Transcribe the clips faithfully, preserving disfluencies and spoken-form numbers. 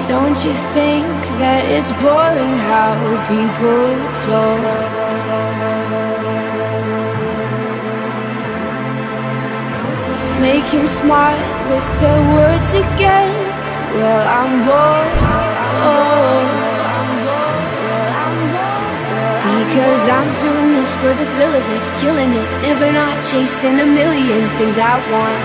Don't you think that it's boring how people talk? Making smart with their words again. Well, I'm bored. Oh, because I'm doing this for the thrill of it, killing it, never not chasing a million things I want.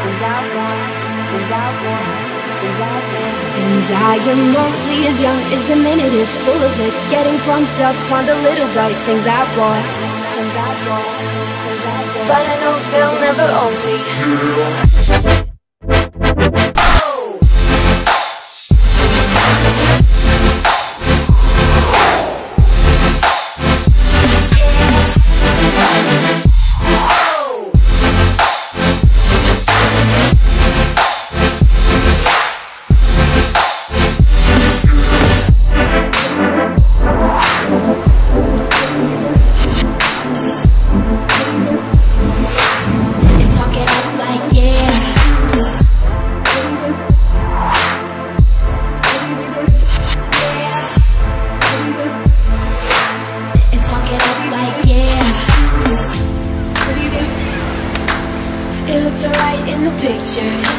And I am only as young as the minute is full of it, getting pumped up on the little bright things I want. But I know they'll never own me. It looks alright in the pictures.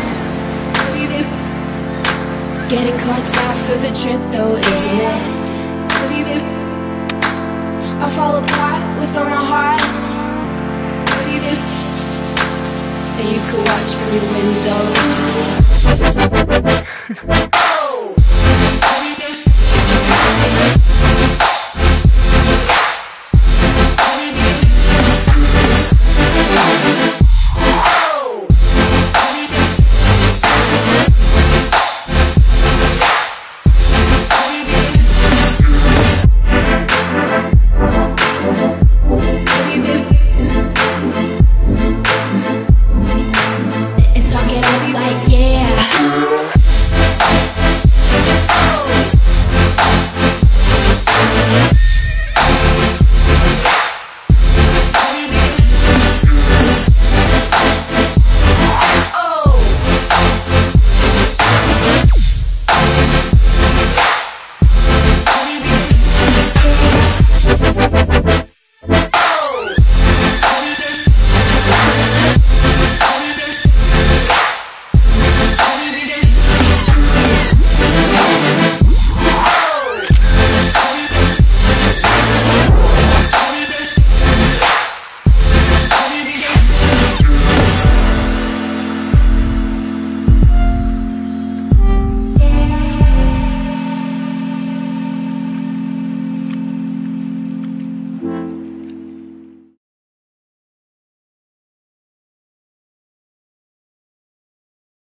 Getting caught out for the trip though, isn't it? I fall apart with all my heart, and you can watch from your window.